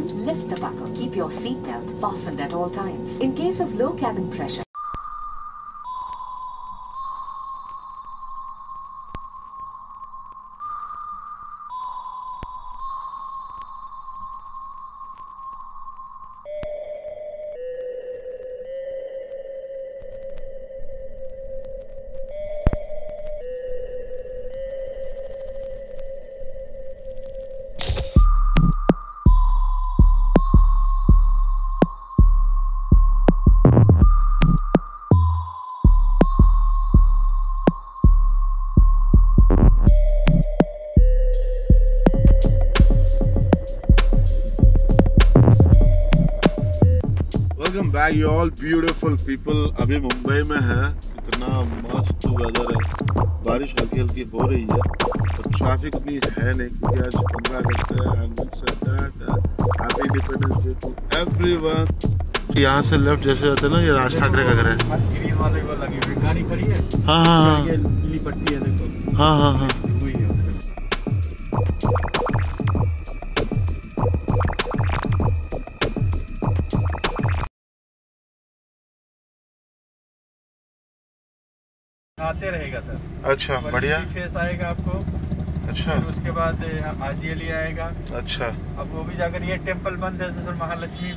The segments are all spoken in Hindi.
cabin, lift the buckle. Keep your seatbelt fastened at all times. In case of low cabin pressure, welcome back you all beautiful people. अभी मुंबई में है, इतना मस्त वेदर है, बारिश हल्की हल्की हो रही है और ट्रैफिक उतनी है नहीं क्योंकि आज 15 अगस्त है। And happy independence day to everyone. यहाँ से लेफ्ट जैसे होते हैं ना, ये राज ठाकरे का घर है। ग्रीन वाले को लगी हुई गाड़ी खड़ी है। हाँ हाँ ये नीली पट्टी है देखो। हाँ हाँ हाँ वही है उसका। आते रहेगा सर। अच्छा बढ़िया। फेस आएगा आपको। अच्छा फिर उसके बाद आजीएली आएगा। अच्छा अब वो भी जाकर ये टेम्पल बंद है तो sir Mahalakshmi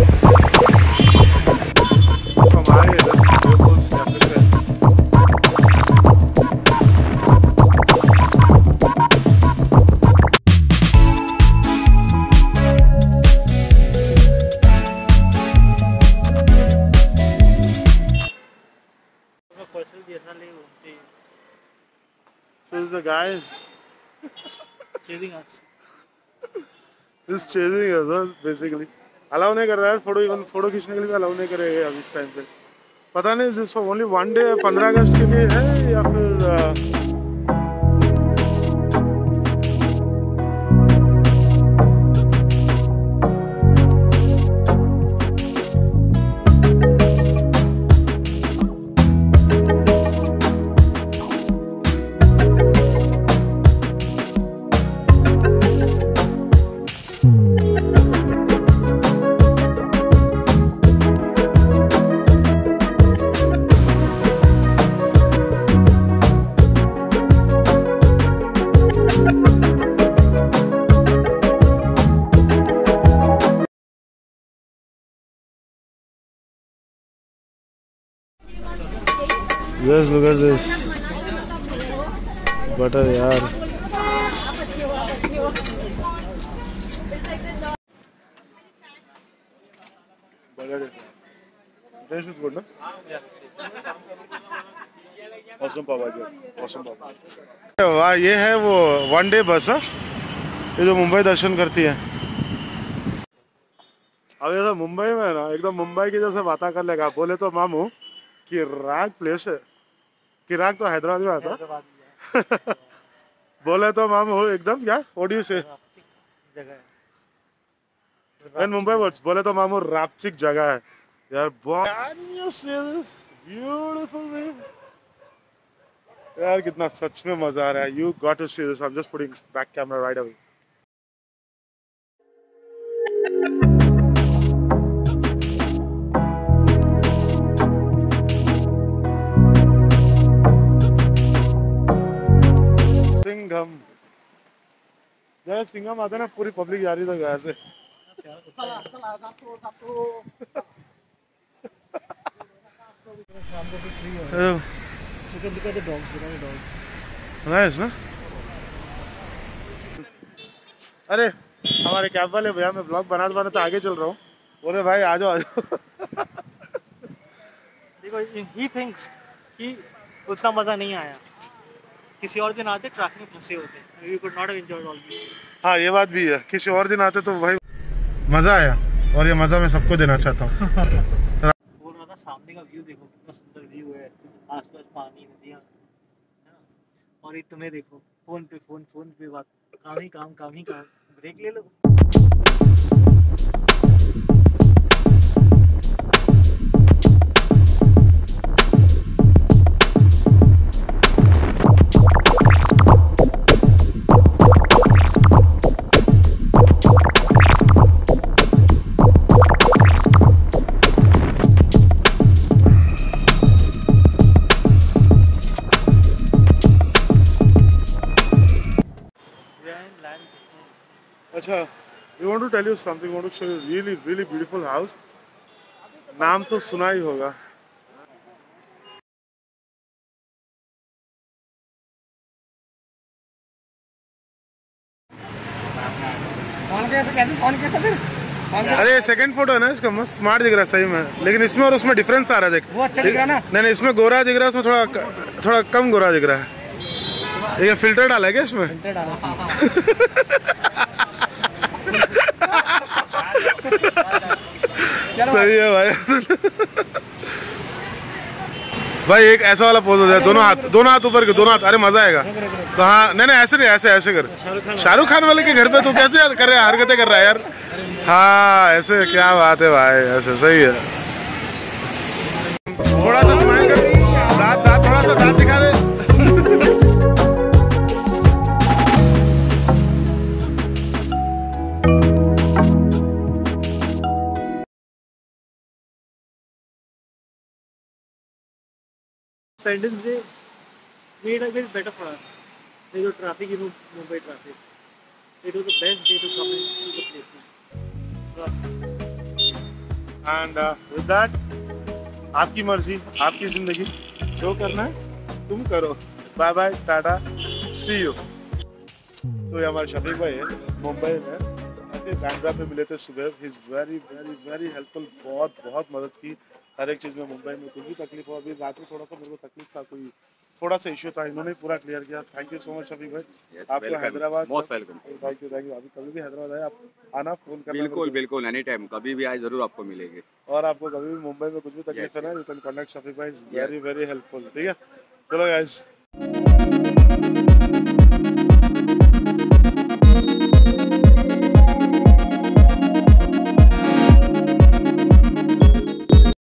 So is the guy chasing us. He's chasing us basically. Allow नहीं कर रहा है फोटो, इवन फोटो खींचने के लिए भी अलाउ नहीं करेगा अभी इस टाइम पे। पता नहीं सिर्फ ओनली वन डे 15 अगस्त के लिए है या फिर Just look at this butter यार। This is good ना? Awesome पाव भाजी, awesome पाव। वाह, ये है वो वन डे बस है, ये जो मुंबई दर्शन करती है। अब ये तो मुंबई में ना एकदम मुंबई की जैसे बातें कर लेगा। बोले तो मामू कि राग प्लेस है, कि राग तो हैदराबाद में आता। बोले तो मामू एकदम क्या ओडियो से मुंबई वर्ड्स बोले तो मामू रापचिक जगह है यार। ब्यूटीफुल यार, कितना सच में मजा आ रहा है। You got to see this. I am just putting back camera right away. Singham, जय सिंघम आते ना, पूरी पब्लिक जा रही था गया से। नाइस ना। अरे हमारे कैब वाले भैया, मैं ब्लॉग बनाते तो आगे चल रहा हूँ, बोले भाई आ जाओ आ जाओ। देखो he thinks कि उसका मजा नहीं आया, किसी और दिन आते ट्रैफिक में फंसे होते, we could not have enjoyed all these things। हाँ ये बात भी है, किसी और दिन आते तो भाई मजा आया, और ये मजा मैं सबको देना चाहता हूँ। बोल रहा था सामने का व्यू देखो, कितना सुंदर व्यू है, आसपास पानी, नदियाँ, और ये तुम्हें देखो फोन पे बात, काम ही काम, ब्रेक ले लो। अच्छा, we want to tell you something. We want to show you really really beautiful house. नाम तो सुना ही होगा. अरे सेकंड फोटो है ना इसका, मस्त स्मार्ट दिख रहा है सही में, लेकिन इसमें और उसमें डिफरेंस आ रहा है देख. वो अच्छा दिख रहा है ना? नहीं इसमें गोरा दिख रहा है, उसमें थोड़ा कम गोरा दिख रहा है. ये फिल्टर डाला है क्या इसमें? फिल्टर डाला. सही है भाई. भाई एक ऐसा वाला पोज हो जाए, दोनों हाथ ऊपर के, दोनों हाथ. अरे मजा आएगा. तो हाँ नहीं ऐसे नहीं, ऐसे कर. शाहरुख खान वाले के घर पे तू कैसे याद कर रहा है, हरकतें कर रहा है यार. हाँ ऐसे, क्या बात है भाई, ऐसे सही है. थोड़ा सा स्माइल कर, दांत थोड़ा सा दांत दिखा दे. Independence Day made a bit better for us. There was traffic in Mumbai traffic. It was the best day to come into the places. And with that, आपकी मर्जी, आपकी जिंदगी, जो करना है तुम करो. Bye bye, tata, see you. तो ये हमारे शफीक भाई है, मुंबई में ऐसे बैंड्रा पे मिले थे सुबह. He is very very very helpful. बहुत मदद की हर एक चीज़ में. मुंबई में कुछ भी तकलीफ हो, अभी रात में थोड़ा सा मेरे को तकलीफ था, कोई थोड़ा सा इश्यू था, इन्होंने पूरा क्लियर किया. Thank you so much Shafiq भाई. आपको Hyderabad most welcome. Thank you. अभी कभी भी हैदराबाद आए आप आना, फोन करना. बिल्कुल एनी टाइम, कभी भी आए जरूर आपको मिलेंगे. और आपको कभी भी मुंबई में कुछ भी तकलीफ है ना, यू कैन कॉन्टैक्ट शफीक भाई. Very very helpful. ठीक है, चलो गाइस.